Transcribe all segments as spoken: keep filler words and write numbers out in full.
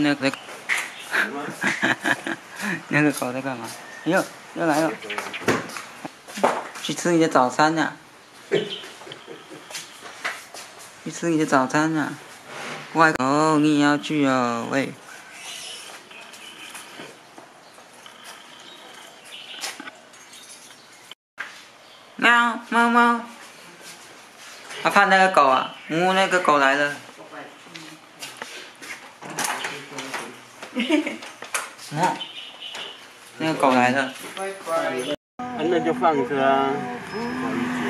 边那个，那个狗在干嘛？哎呦，又来了，去吃你的早餐呢、啊？去吃你的早餐呢、啊？外狗，你也要去哦，喂。喵猫猫，我看那个狗啊，呜，那个狗来了。哦，那个狗来了。 啊，那就放着啊，可以解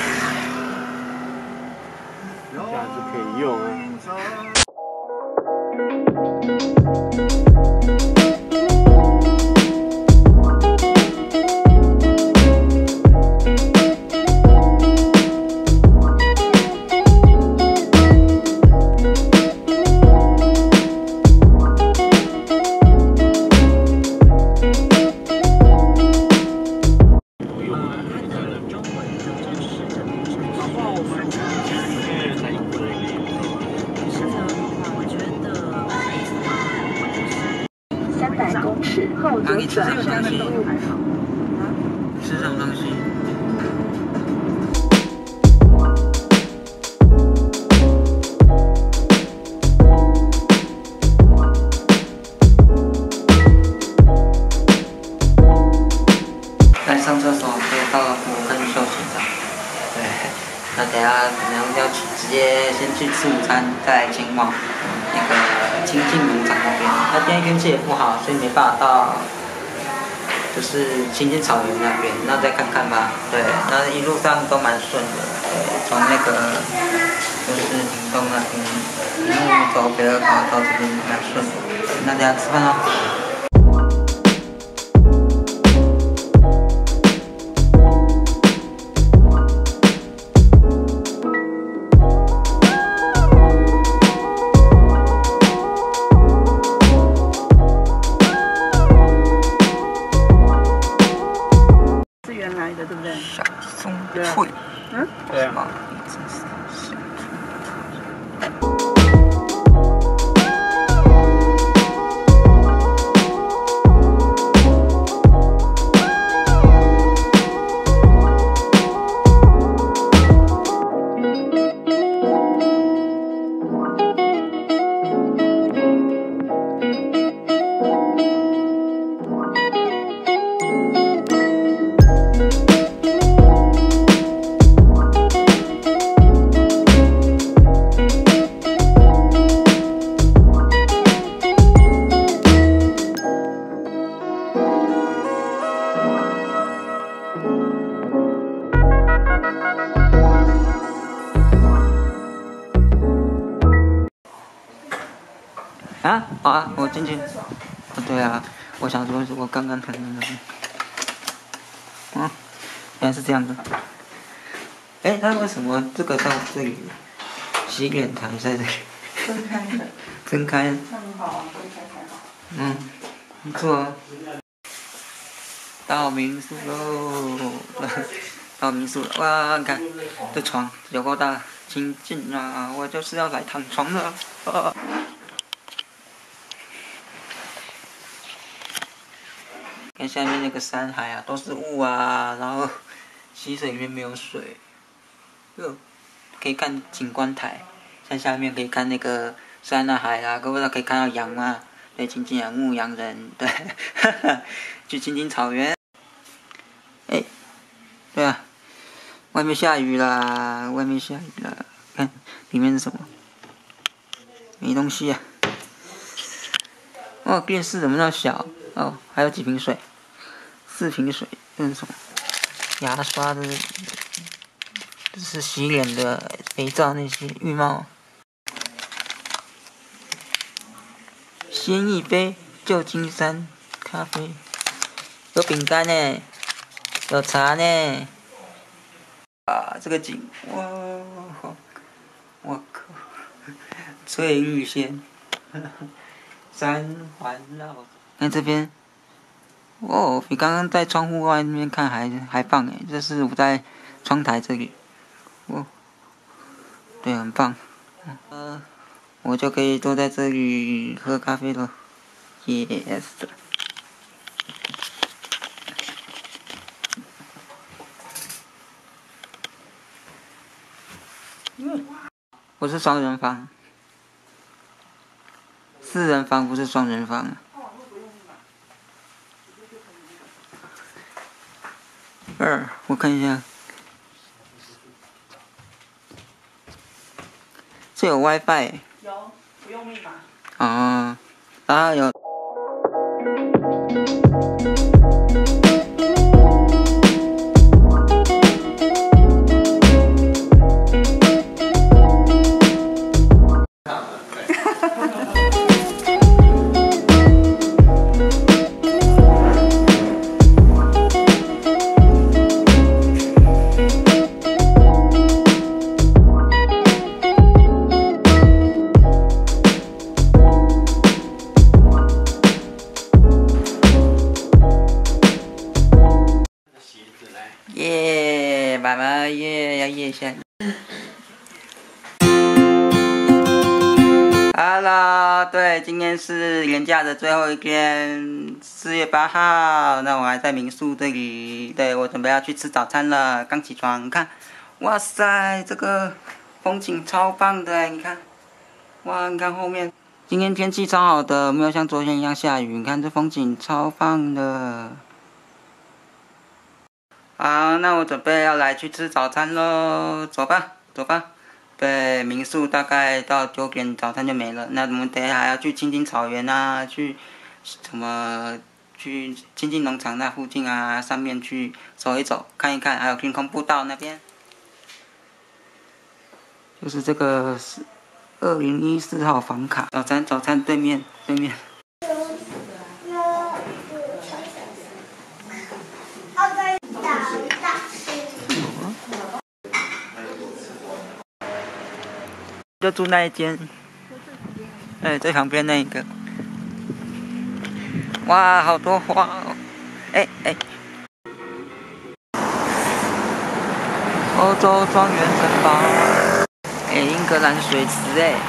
掉，下次可以用啊。 拿你吃什么东西？吃什么东西？来上厕所，可以到五分休息站。对，那等下可能要去直接先去吃午餐，再前往那个清境农场那边。那边天气也不好，所以没办法到。就是青青草原那边，那再看看吧。对，那一路上都蛮顺的。对，从那个就是屏东那边一路走北二高到这边蛮顺的。那大家吃饭喽。 对不对？ 小松脆， 嗯， 对啊。啊，好啊，我进去。哦，对啊，我想说，我刚刚可能，嗯，原来是这样的。哎，他为什么这个在这里？洗脸台在这里。 分开的。 分开。 那很好啊，分开才好。 嗯，不错啊。到民宿喽！到民宿了，哇，你看这床有够大，清静啊！我就是要来躺床了。啊看下面那个山海啊，都是雾啊，然后溪水里面没有水，哟，可以看景观台，在下面可以看那个山啊海啊，各位可以看到羊啊，对，亲近羊牧羊人，对，哈哈，去青青草原，哎，对啊，外面下雨啦，外面下雨啦，看里面是什么？没东西啊。哦，电视怎么那么小？哦，还有几瓶水，四瓶水，这是什么？牙刷的，这是洗脸的肥皂那些浴帽。鲜一杯旧金山咖啡，有饼干呢，有茶呢。啊，这个景，哇，我靠，翠玉仙，三环绕。看这边，哦，比刚刚在窗户外面看还还棒诶！这是我在窗台这里，哦，对，很棒。呃， 我就可以坐在这里喝咖啡了。Yes。不是双人房，四人房不是双人房。二，我看一下，这有 WiFi。 有，不用密码。 哦，然后有。耶，爸爸耶，要耶一下。Hello， 对，今天是连假的最后一天，四月八号。那我还在民宿这里，对，我准备要去吃早餐了。刚起床，看，哇塞，这个风景超棒的，你看，哇，你看后面，今天天气超好的，没有像昨天一样下雨。你看这风景超棒的。好，那我准备要来去吃早餐喽，走吧，走吧。对，民宿大概到九点早餐就没了。那我们等一下还要去青青草原啊，去什么去青青农场那附近啊，上面去走一走，看一看，还有天空步道那边。就是这个是二零一四号房卡，早餐早餐对面对面。就住那一间，哎，最旁边那一个。哇，好多花哦！哎哎，欧洲庄园城堡，哎，英格兰水池哎，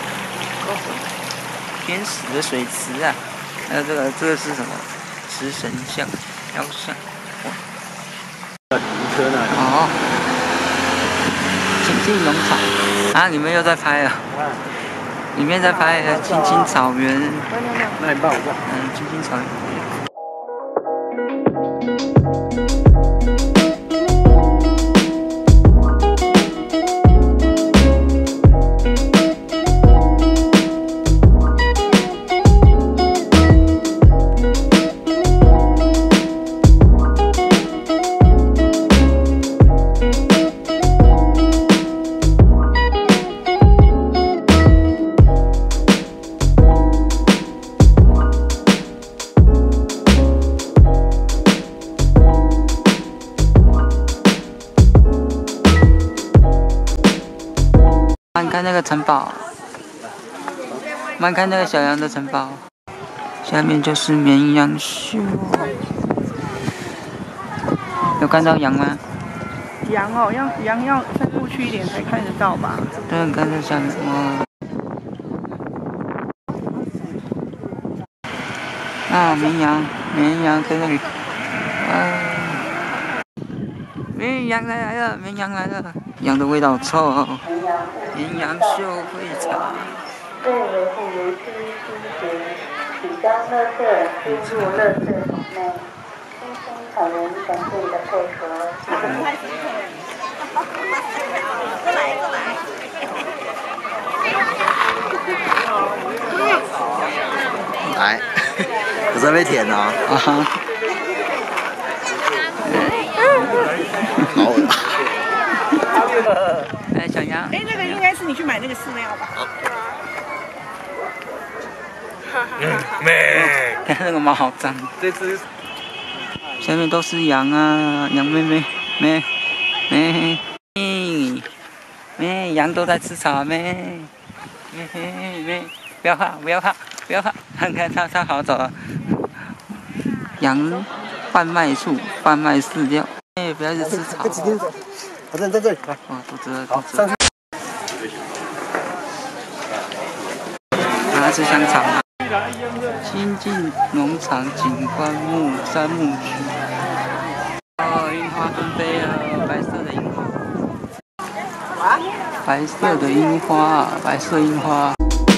天使的水池啊！还有这个这个是什么？食神像、雕像。 停车那里。 哦。青青农场啊！你们又在拍啊？里面在拍呃青青草原。 那你帮我过。 嗯，青青草原。慢看那个城堡，慢看那个小羊的城堡，下面就是绵羊秀。有看到羊吗？ 羊哦，要羊要再过去一点才看得到吧？ 对，你看这下面哇。啊，绵羊，绵羊在那里。啊，绵羊来了，绵羊来了，羊的味道臭哦。绵羊秀会场。 为维护游区清洁，请将垃圾丢入垃圾桶内。青青草原团队的配合。过来过来。 来，我这边舔哦。 啊哈。 好恶哎，小羊。 哎，那个应该是你去买那个饲料吧？ 咩？ 看那个毛好脏。 这只下面都是羊啊，羊妹妹，妹，妹，妹，妹，羊都在吃草，妹，妹，妹，不要怕，不要怕，不要怕，看看它，它好走了。羊贩卖处贩卖饲料，哎，不要去吃草。 我在在这里，来， 哇，肚子饿，肚子饿。 想要吃香肠吗？新进农场景观木杉木区。哦，樱花纷飞了，白色的樱花。白色的樱花，白色樱花。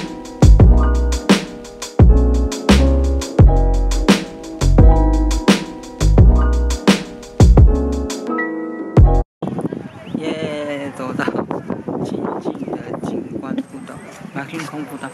耶，走到清静的景观步道，马星空步道。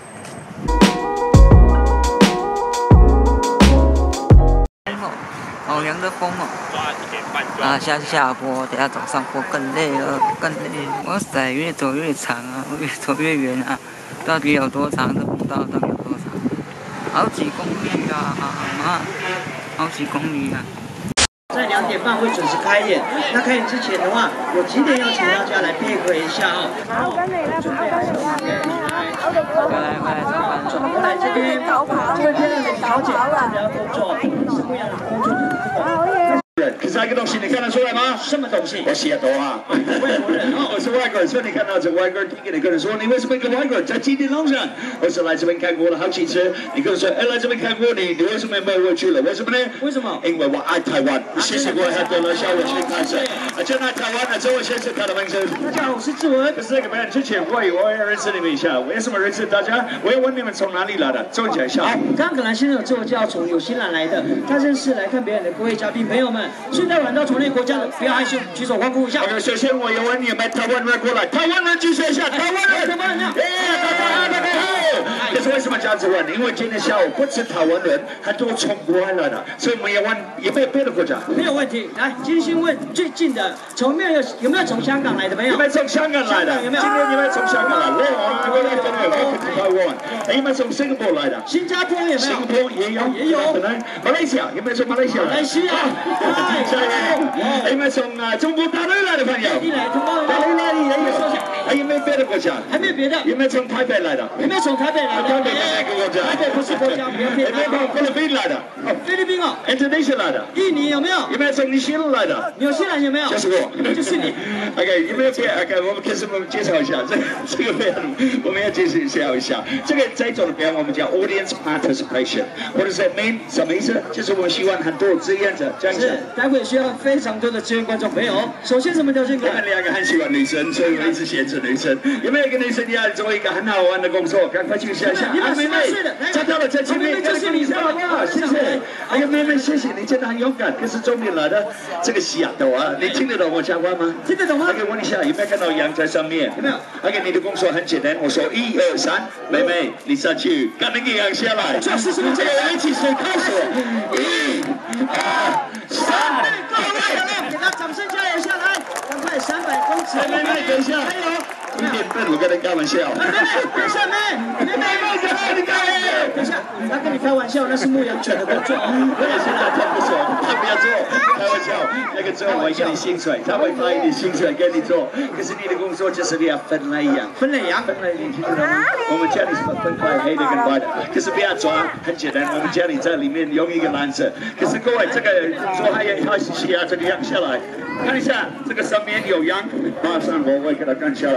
好凉的风哦！啊，下下坡，等下走上坡更累了，更累了。哇塞，越走越长啊，越走越远啊！到底有多长？这步道到底有多长？好几公里啊！啊，好几公里啊！ 在两点半会准时开演。那开演之前的话，有几点要请大家来配合一下哦。好，准备好， 回来回来上班了。 过来这边，这位漂亮的李小姐，这边要工作，是不一样的工作，这个。 可是那个东西你看得出来吗？ 什么东西？ 我写的啊， 外国人哦， 我是外国人，所以你看到这外国人，你跟你跟人说，你为什么一个外国人在基地路上？我是来这边看过了好几次，你跟我说，哎，来这边看过你，你为什么没有回去了？为什么呢？ 为什么？ 因为我爱台湾，谢谢各位很多人向我去看摄，而且来台湾的时候，我先是看到名字。 大家好，我是志文。 可是那个表演之前，我我要认识你们一下，为什么认识大家？我要问你们从哪里来的？自我介绍。 好，刚刚可能先生有自我介绍，从纽西兰来的，他认识来看表演的各位嘉宾朋友们，现在晚到从那国家的，不要害羞，举手欢呼一下。 OK， 首先我要问你们台湾人过来，台湾人举手一下，台湾人， 台湾人， 耶，大家大家好。可是为什么这样子问？因为今天下午不止台湾人，很多从国外来的，所以我们要问有没有别的国家？ 没有问题。来，今天先问最近的，从没有有没有从香港来的朋友？ 有没有从香港来的？ 有没有？ 今天有没有从香港来？我我来这里，我去台湾。有没有从新加坡来的？ 新加坡有没有？ 新加坡也有， 也有。 可能马来西亚有没有从马来西亚？ 马来西亚。 有没有从啊中国大陆来的朋友？大陆来的也有。还有没有别的国家？ 还没有别的。 有没有从台北来的？ 有没有从台北来的？ 台北不是一个国家。 台北不是国家，不要骗他。 有没有从菲律宾来的？ 菲律宾哦。 Indonesia 来的。 印尼有没有？ 有没有从纽西兰来的？ 纽西兰有没有？ 就是我， 就是你。 OK， 有没有别 ？OK， 我们开始我们介绍一下这这个表演，我们要介绍一下这个这种的表演，我们叫 audience participation。What does that mean？ 什么意思？就是我们希望很多志愿者这样子。 待会需要非常多的志愿观众朋友。首先什么条件？ 我们两个很喜欢女生，所以我一直限制女生。有没有一个女生要做一个很好玩的工作？赶快去想想。啊，妹妹，找到了，在前面，就是你，好不好？谢谢。哎呀，妹妹，谢谢你，真的很勇敢。可是重点来了，这个西雅图啊，你听得懂我讲话吗？ 听得懂吗？ 我给问一下，有没有看到羊在上面？ 有没有？ OK， 你的工作很简单，我说一二三，妹妹，你上去，赶那个羊下来。 这是什么？ 这个我们一起手开始，一、二、三。 各位，给他掌声加油下来，赶快三百公尺。 妹妹，等一下， 加油！ 一点笨，我跟他开玩笑。 妹妹，等一下，妹妹，妹妹，等一下，等一下，他跟你开玩笑，那是牧羊犬的工作。 我也现在他不说，他不要做，开玩笑。那个之后我会给你薪水，他会发一点薪水给你做。可是你的工作就是你要分类羊， 分类羊， 分类你听得懂吗？我们家里是分块黑的跟白的，可是不要抓，很简单。我们家里在里面用一个篮子。可是各位，这个工作还要还是需要这个羊下来，看一下这个上面有羊，马上我会给它干下来。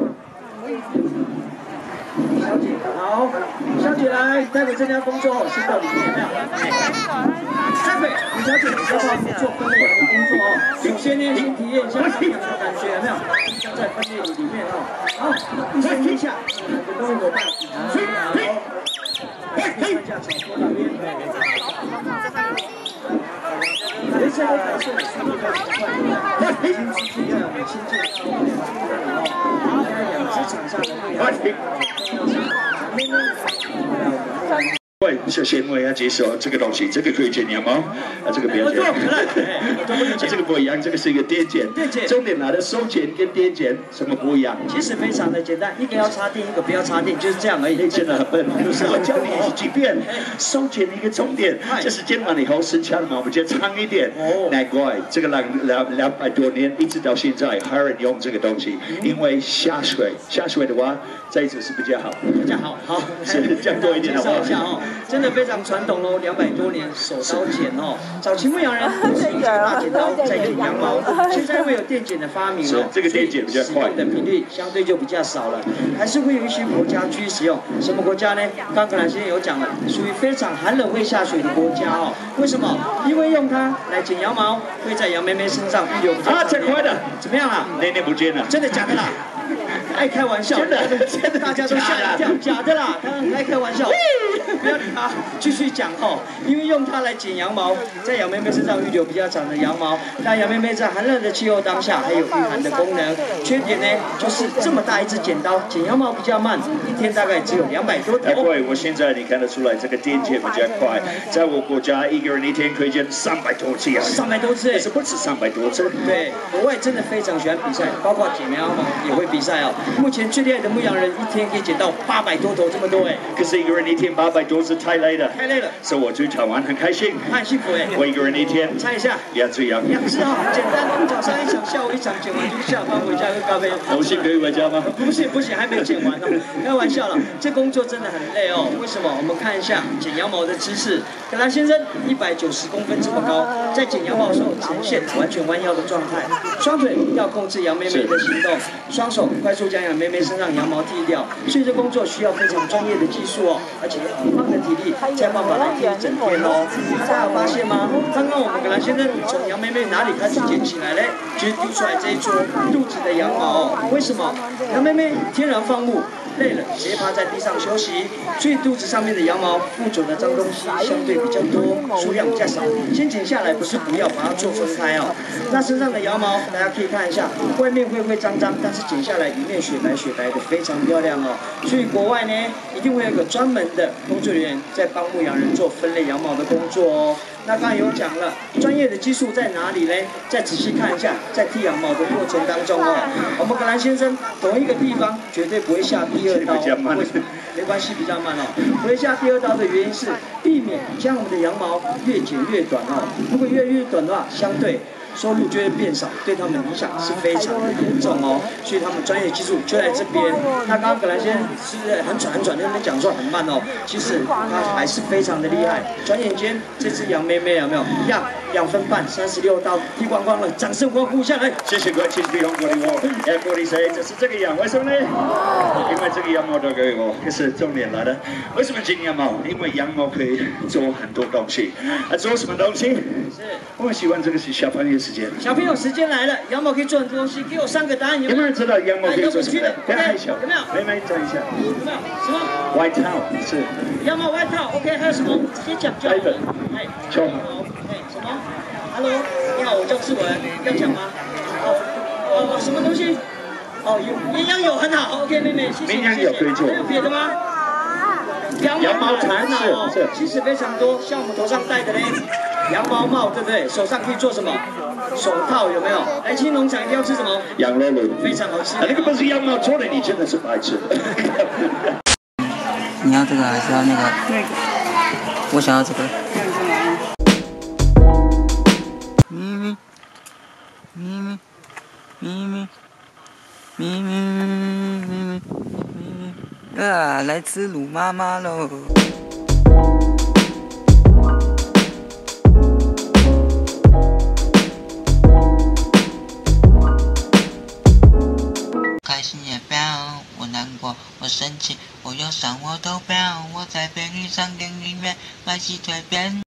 小姐，好，小姐来，待会这家工作先到里面，有没有？待会，李小姐，你要不要做分类羊的工作哦？首先呢，先体验一下什么感觉，有没有？在分类里面哦。好，一声一下，跟各位伙伴，好，看一下草坡那边。人生的感受，速度要快，先出去要有亲近到我们哦。在养殖场上的对象。 喂，首先我要介绍这个东西，这个可以剪羊毛，啊，这个不要剪，这个不一样，这个是一个电剪。 电剪。 重点拿的手剪跟电剪什么不一样？ 其实非常的简单，一个要插电，一个不要插电，就是这样而已。 你真的很笨，就是我教你几遍。手剪一个重点，就是剪完以后剩下的毛我们剪长一点。哦。难怪这个两两两百多年一直到现在还有人用这个东西，因为下水下水的话，这一次是比较好， 比较好，好， 是这样多一点好不好？ 真的非常传统哦，两百多年手刀剪哦。早期牧羊人都是用大剪刀在剪羊毛，现在因为有电剪的发明哦， 这个电剪比较快， 使用的频率相对就比较少了，还是会有一些国家继续使用。什么国家呢？刚刚先生有讲了，属于非常寒冷会下雪的国家哦。为什么？因为用它来剪羊毛，会在羊妹妹身上预留比较。 啊，这快的， 怎么样啦？ 那天不见了， 真的假的啦？爱开玩笑， 真的，真的， 大家都吓一跳，假的啦，他很爱开玩笑，不要理他，继续讲哦。因为用它来剪羊毛，在羊妹妹身上预留比较长的羊毛，让羊妹妹在寒冷的气候当下还有御寒的功能。缺点呢，就是这么大一支剪刀，剪羊毛比较慢，一天大概只有两百多头。 哎，对，我现在你看得出来，这个电剪比较快，在我国家一个人一天可以剪三百多次啊， 三百多次， 但是不止三百多次。 对，国外真的非常喜欢比赛，包括剪羊毛也会比赛哦。目前最厉害的牧羊人一天可以剪到八百多头，这么多哎！ 可是一个人一天八百多次太累了， 太累了。 所以我去台湾很开心， 他很幸福哎。 我一个人一天， 猜一下， 两只羊， 两只哦，简单，早上一场，下午一场，剪完就下班回家喝咖啡。 东西可以回家吗？ 不行不行，还没剪完哦，开玩笑了，这工作真的很累哦。为什么？我们看一下剪羊毛的姿势。格兰先生一百九十公分这么高，在剪羊毛的时候呈现完全弯腰的状态，双腿要控制羊妹妹的行动，双手快速将羊妹妹身上羊毛剃掉。所以这工作需要非常专业的技术哦，而且很棒的体力，才有办法来剃一整天哦。大家有发现吗？刚刚我们格兰先生从羊妹妹哪里开始捡起来嘞？就是丢出来这一撮肚子的羊毛哦。为什么？羊妹妹天然放牧。累了，直接趴在地上休息，所以肚子上面的羊毛附着的脏东西相对比较多，数量比较少。先剪下来不是不要，把它做分开哦。那身上的羊毛大家可以看一下，外面灰灰脏脏，但是剪下来里面雪白雪白的，非常漂亮哦。所以国外呢，一定会有个专门的工作人员在帮牧羊人做分类羊毛的工作哦。那刚才有讲了，专业的技术在哪里呢？再仔细看一下，在剃羊毛的过程当中哦，我们格兰先生同一个地方绝对不会下第二刀，为什么？没关系，比较慢哦。不会下第二刀的原因是避免将我们的羊毛越剪越短哦。如果越来越短的话，相对收入就会变少，对他们影响是非常的严重哦。所以他们专业技术就在这边。那刚刚格兰先生是很喘很喘，那边讲说很慢哦，其实他还是非常的厉害。转眼间，这只羊妹妹有没有一样？两分半，三十六刀，剃光光了，掌声欢呼下来！ 谢谢各位亲戚朋友的我，哎，各位谁？这是这个羊，为什么呢？因为这个羊毛都给我，可是重点来了，为什么剪羊毛？因为羊毛可以做很多东西，啊，做什么东西？是，我们喜欢这个是小朋友时间。 小朋友时间来了，羊毛可以做很多东西，给我三个答案，有没有人知道羊毛可以做什么？不要害羞， 有没有？ 妹妹讲一下。 有没有？什么 ？White towel 是。 羊毛外套 ，OK， 还有什么？直接讲就好。哎， 秋。 哎，什么 ？Hello， 你好，我叫志文，要讲吗？哦哦，什么东西？哦，有绵羊有很好 ，OK， 妹妹，谢谢。 绵羊有可以做。 还有别的吗？羊毛毯哦，其实非常多，像我们头上戴的嘞，羊毛帽，对不对？手上可以做什么？手套有没有？来青农场一定要吃什么？ 羊肉卤， 非常好吃。 那个不是羊毛做的，你真的是白痴。 你要这个还是要那个？ 那个。 我想要这个。咪咪咪咪咪咪咪咪咪咪啊！来吃卤妈妈喽！开心也不要，我难过，我生气，我忧伤，我都不要。我在便利商店里面买鸡腿便